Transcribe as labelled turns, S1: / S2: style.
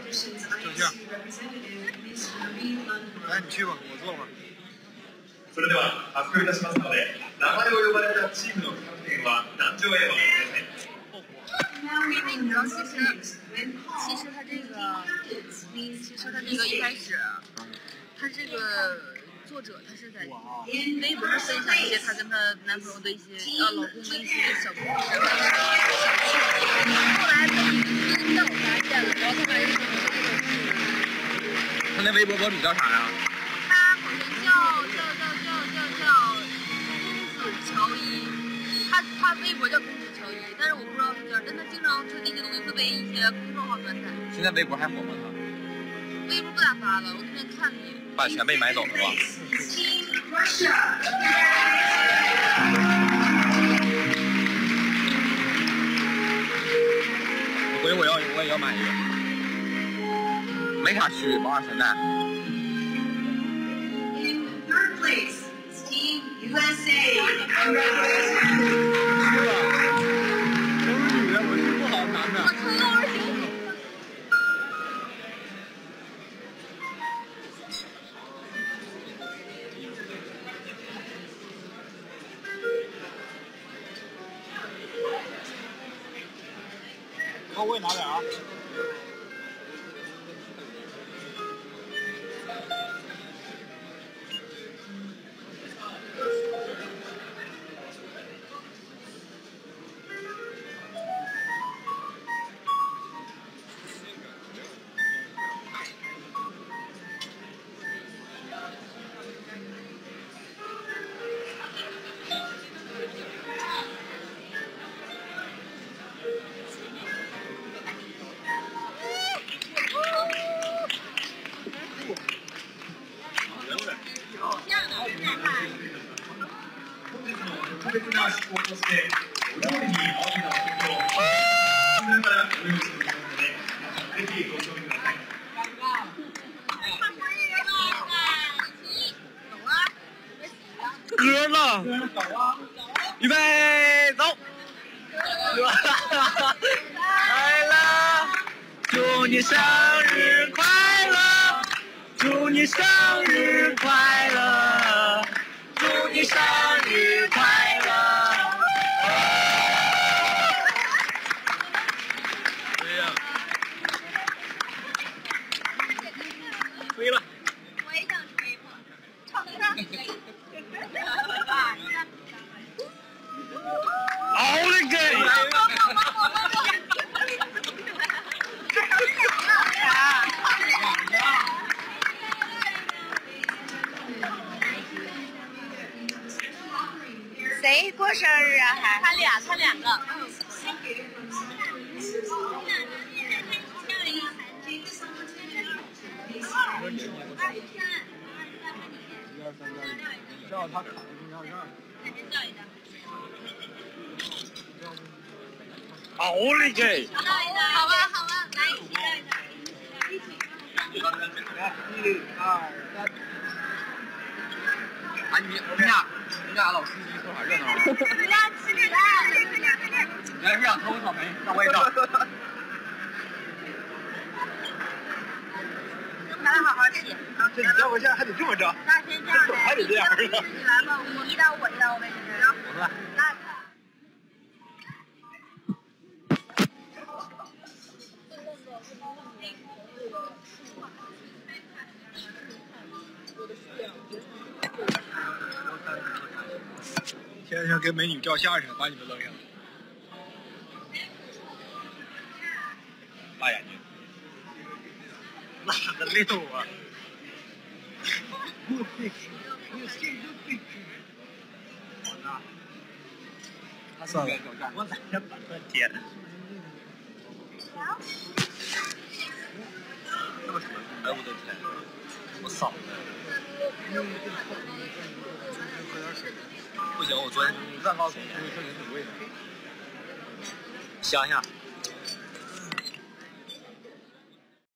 S1: 就这样。来，你去吧，我坐会儿。
S2: それでは発表いたしますので、名前を呼ばれたチームのキャプテンは壇上へお願いください。
S3: 你知道，其实他这个一开始，他这个作者他是在微博上分享一些他跟她男朋友的一些老公的一些小故事，小趣。后来被领导发现了，然后他把这个
S1: 他那微博博主叫啥呀？
S3: 他好像叫公子乔伊，他微博叫公子乔伊，但是我不知道他叫，但他经常就那些东西会被一些公众号转载。
S1: 现在微博还火吗？他？
S3: 微博不咋发了，我那天看了一眼。
S1: 版权被买走了吧？我回我也要买一个，没啥区别吧？现在。
S4: Third place, Team USA. Congratulations.
S1: 都是女的，我是不好男的。
S3: 我成幼儿园。
S1: 我也拿点啊。
S2: 特別な趣向としてお料理に合わせた曲をそれからお用意しておりますので、ぜひご賞味ください。
S1: 歌呢？预备，走！来了，祝你生日快乐，祝你生日快乐，祝你生日快乐。对呀，吹了。
S3: 我也想吹嘛，唱歌。
S1: 好嘞，哥！
S3: 谁过生日啊？还他两个。
S1: 叫他卡信号上。好嘞，给。
S3: 好吧，来一起叫一起。
S1: 来，1、2、3。啊，你俩老司机说啥热闹啊？
S3: 你俩吃点来，
S1: 来，是想偷草莓，让我也照。
S3: 咱俩好好吃。
S1: 这你要不现在还得这么着？
S3: 那先这样呗，
S1: 还得这样是吧？
S3: 你来吧，我一刀我一刀呗，行。
S1: 我来。
S3: 来。
S1: 天天跟美女照相似的，把你们扔上。大眼睛，哪个溜啊？算了，我在这半天。这么什么？哎，我的天，我嗓子。喝点水。不行，我昨天蛋糕总出去，这也挺贵的。想想。